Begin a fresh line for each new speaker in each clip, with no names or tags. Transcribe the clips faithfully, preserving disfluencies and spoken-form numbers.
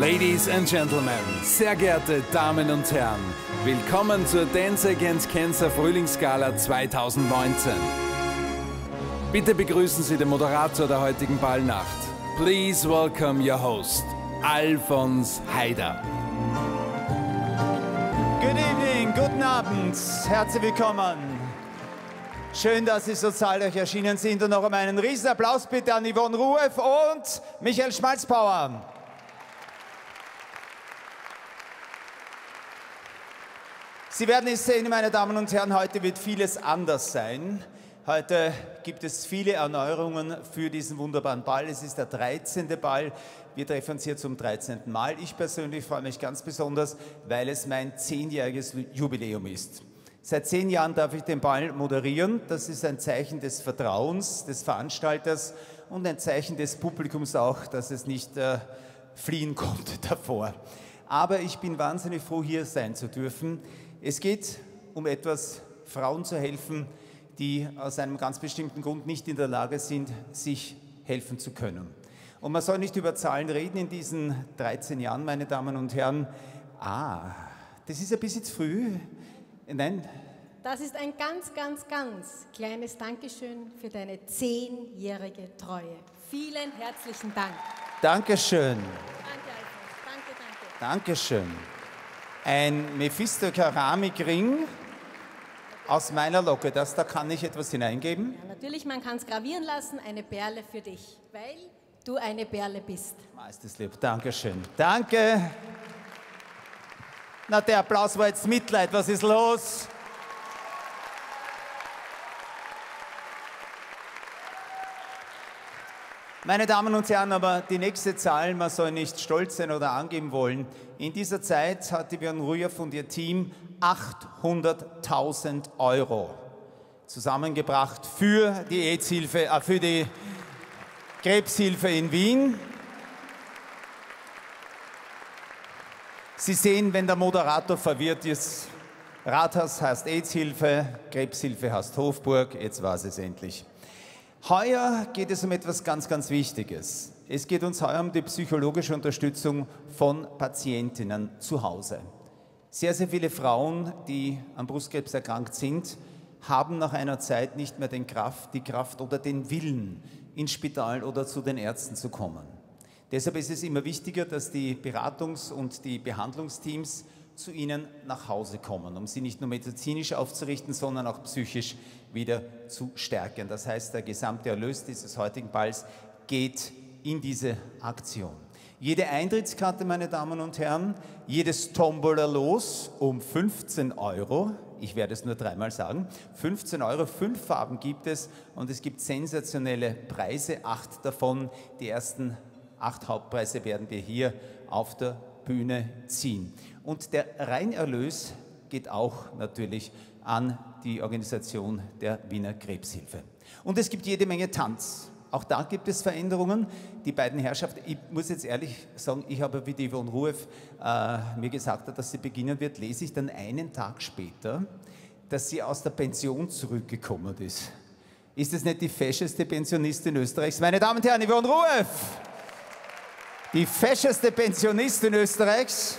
Ladies and Gentlemen, sehr geehrte Damen und Herren, willkommen zur Dance Against Cancer Frühlingsgala zweitausendneunzehn. Bitte begrüßen Sie den Moderator der heutigen Ballnacht. Please welcome your host, Alfons Heider.
Good evening, guten Abend, herzlich willkommen. Schön, dass Sie so zahlreich erschienen sind und noch einmal einen riesen Applaus bitte an Yvonne Rueff und Michael Schmalzbauer. Sie werden es sehen, meine Damen und Herren, heute wird vieles anders sein. Heute gibt es viele Erneuerungen für diesen wunderbaren Ball. Es ist der dreizehnte Ball. Wir treffen uns hier zum dreizehnten Mal. Ich persönlich freue mich ganz besonders, weil es mein zehnjähriges Jubiläum ist. Seit zehn Jahren darf ich den Ball moderieren. Das ist ein Zeichen des Vertrauens des Veranstalters und ein Zeichen des Publikums auch, dass es nicht äh, fliehen konnte davor. Aber ich bin wahnsinnig froh, hier sein zu dürfen. Es geht um etwas, Frauen zu helfen, die aus einem ganz bestimmten Grund nicht in der Lage sind, sich helfen zu können. Und man soll nicht über Zahlen reden in diesen dreizehn Jahren, meine Damen und Herren. Ah, das ist ein bisschen zu früh. Nein.
Das ist ein ganz, ganz, ganz kleines Dankeschön für deine zehnjährige Treue. Vielen herzlichen Dank.
Dankeschön.
Danke, Alfons. Danke, danke.
Dankeschön. Ein Mephisto-Keramikring aus meiner Locke. Das, da kann ich etwas hineingeben.
Ja, natürlich, man kann es gravieren lassen. Eine Perle für dich, weil du eine Perle bist.
Meisteslieb. Dankeschön. Danke. Na, der Applaus war jetzt Mitleid. Was ist los? Meine Damen und Herren, aber die nächste Zahl, man soll nicht stolz sein oder angeben wollen. In dieser Zeit hatte Yvonne Rueff und ihr Team achthunderttausend Euro zusammengebracht für die AIDS-Hilfe, äh, für die Krebshilfe in Wien. Sie sehen, wenn der Moderator verwirrt ist, Rathaus heißt AIDS-Hilfe, Krebshilfe heißt Hofburg, jetzt war es endlich. Heuer geht es um etwas ganz, ganz Wichtiges. Es geht uns heuer um die psychologische Unterstützung von Patientinnen zu Hause. Sehr, sehr viele Frauen, die an Brustkrebs erkrankt sind, haben nach einer Zeit nicht mehr den Kraft, die Kraft oder den Willen, ins Spital oder zu den Ärzten zu kommen. Deshalb ist es immer wichtiger, dass die Beratungs- und die Behandlungsteams zu Ihnen nach Hause kommen, um Sie nicht nur medizinisch aufzurichten, sondern auch psychisch wieder zu stärken. Das heißt, der gesamte Erlös dieses heutigen Balls geht in diese Aktion. Jede Eintrittskarte, meine Damen und Herren, jedes Tombola-Los um fünfzehn Euro, ich werde es nur dreimal sagen, fünfzehn Euro, fünf Farben gibt es und es gibt sensationelle Preise, acht davon, die ersten acht Hauptpreise werden wir hier auf der Bühne ziehen. Und der Reinerlös geht auch natürlich an die Organisation der Wiener Krebshilfe. Und es gibt jede Menge Tanz. Auch da gibt es Veränderungen. Die beiden Herrschaften, ich muss jetzt ehrlich sagen, ich habe, wie die Yvonne Rueff äh, mir gesagt hat, dass sie beginnen wird, lese ich dann einen Tag später, dass sie aus der Pension zurückgekommen ist. Ist das nicht die fescheste Pensionistin Österreichs? Meine Damen und Herren, Yvonne Rueff! Die fescheste Pensionistin Österreichs,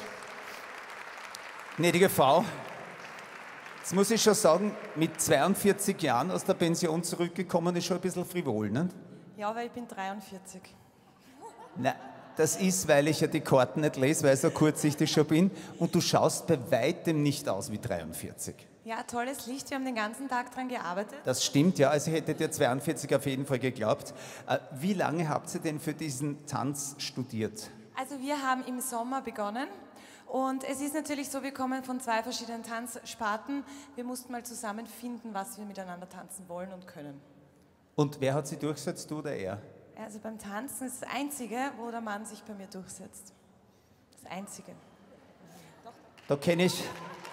gnädige Frau, jetzt muss ich schon sagen, mit zweiundvierzig Jahren aus der Pension zurückgekommen, ist schon ein bisschen frivol, ne?
Ja, aber ich bin dreiundvierzig.
Na, das ist, weil ich ja die Karten nicht lese, weil ich so kurzsichtig schon bin und du schaust bei weitem nicht aus wie dreiundvierzig.
Ja, tolles Licht, wir haben den ganzen Tag daran gearbeitet.
Das stimmt, ja, also ich hätte dir zweiundvierzig auf jeden Fall geglaubt. Wie lange habt ihr denn für diesen Tanz studiert?
Also wir haben im Sommer begonnen und es ist natürlich so, wir kommen von zwei verschiedenen Tanzsparten. Wir mussten mal zusammenfinden, was wir miteinander tanzen wollen und können.
Und wer hat sie durchgesetzt, du oder er?
Also beim Tanzen ist das Einzige, wo der Mann sich bei mir durchsetzt. Das Einzige.
Da kenne ich...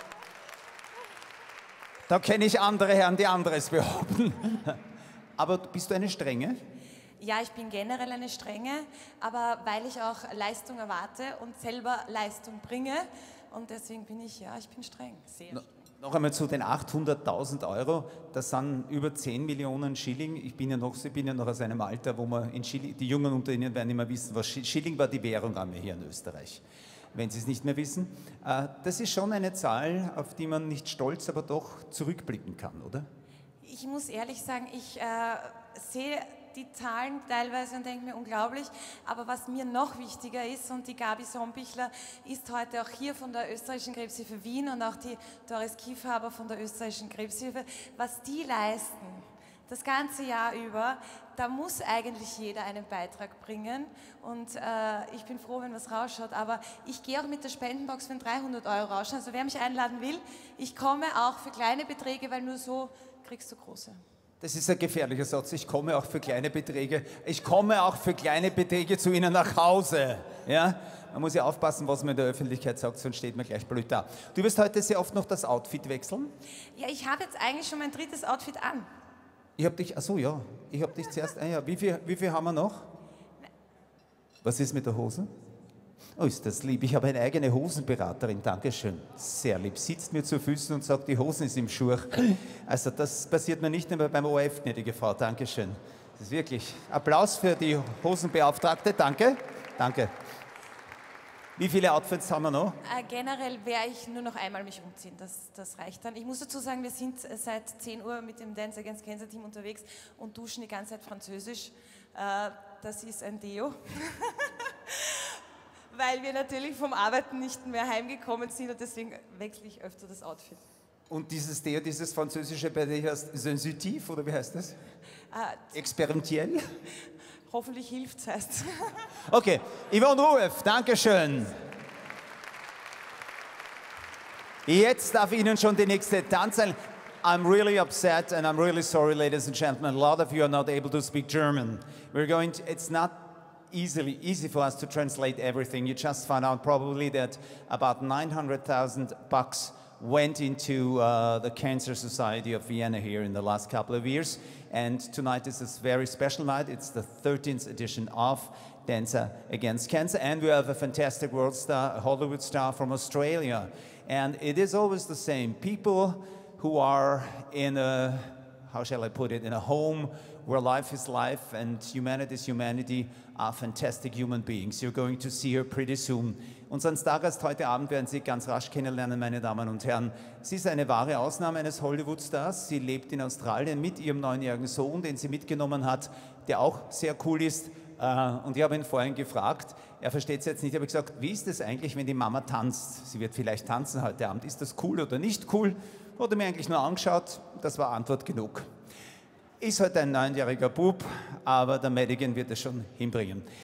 Da kenne ich andere Herren, die anderes behaupten. Aber bist du eine Strenge?
Ja, ich bin generell eine Strenge, aber weil ich auch Leistung erwarte und selber Leistung bringe und deswegen bin ich, ja, ich bin streng, sehr streng.
Noch einmal zu den achthunderttausend Euro, das sind über zehn Millionen Schilling. Ich bin ja noch, ich bin ja noch aus einem Alter, wo man in Schilling, die Jungen unter Ihnen werden immer wissen, was Schilling war, die Währung haben wir hier in Österreich, wenn Sie es nicht mehr wissen. Das ist schon eine Zahl, auf die man nicht stolz, aber doch zurückblicken kann, oder?
Ich muss ehrlich sagen, ich äh, sehe die Zahlen teilweise und denke mir unglaublich, aber was mir noch wichtiger ist, und die Gabi Sombichler ist heute auch hier von der Österreichischen Krebshilfe Wien und auch die Doris Kiefhaber von der Österreichischen Krebshilfe, was die leisten, das ganze Jahr über, da muss eigentlich jeder einen Beitrag bringen und äh, ich bin froh, wenn was rausschaut, aber ich gehe auch mit der Spendenbox, wenn dreihundert Euro rausschauen, also wer mich einladen will, ich komme auch für kleine Beträge, weil nur so kriegst du große.
Das ist ein gefährlicher Satz. Ich komme auch für kleine Beträge. Ich komme auch für kleine Beträge zu Ihnen nach Hause. Ja? Man muss ja aufpassen, was man in der Öffentlichkeit sagt, sonst steht man gleich blöd da. Du wirst heute sehr oft noch das Outfit wechseln?
Ja, ich habe jetzt eigentlich schon mein drittes Outfit an.
Ich habe dich, ach so, ja. Ich habe dich zuerst, ah ja, wie viel, wie viel haben wir noch? Was ist mit der Hose? Oh, ist das lieb. Ich habe eine eigene Hosenberaterin, Dankeschön. Sehr lieb. Sitzt mir zu Füßen und sagt, die Hosen ist im Schurch. Also das passiert mir nicht nur beim O R F, gnädige Frau, Dankeschön. Das ist wirklich Applaus für die Hosenbeauftragte, danke. Danke. Wie viele Outfits haben wir noch?
Äh, generell werde ich nur noch einmal mich umziehen, das, das reicht dann. Ich muss dazu sagen, wir sind seit zehn Uhr mit dem Dance Against Cancer Team unterwegs und duschen die ganze Zeit Französisch. Äh, das ist ein Deo. Weil wir natürlich vom Arbeiten nicht mehr heimgekommen sind und deswegen wechsle ich öfter das Outfit.
Und dieses Deo, dieses Französische bei dir heißt sensitiv, oder wie heißt das?
Äh,
Experimentell?
Hoffentlich hilft es, heißt es.
Okay, Yvonne Rueff, Dankeschön. Jetzt darf ich Ihnen schon die nächste Tanzerin. I'm really upset and I'm really sorry, ladies and gentlemen. A lot of you are not able to speak German. We're going to, it's not easily easy for us to translate everything. You just found out probably that about nine hundred thousand bucks went into uh, the Cancer Society of Vienna here in the last couple of years. And tonight is a very special night. It's the thirteenth edition of Dancer Against Cancer. And we have a fantastic world star, a Hollywood star from Australia. And it is always the same. People who are in a, how shall I put it, in a home where life is life and humanity is humanity, are fantastic human beings. You're going to see her pretty soon. Unseren Stargast heute Abend werden Sie ganz rasch kennenlernen, meine Damen und Herren. Sie ist eine wahre Ausnahme eines Hollywood-Stars. Sie lebt in Australien mit ihrem neunjährigen Sohn, den sie mitgenommen hat, der auch sehr cool ist. Und ich habe ihn vorhin gefragt, er versteht es jetzt nicht, ich habe gesagt, wie ist es eigentlich, wenn die Mama tanzt? Sie wird vielleicht tanzen heute Abend. Ist das cool oder nicht cool? Wurde mir eigentlich nur angeschaut, das war Antwort genug. Ist heute ein neunjähriger Bub, aber der Madigan wird es schon hinbringen.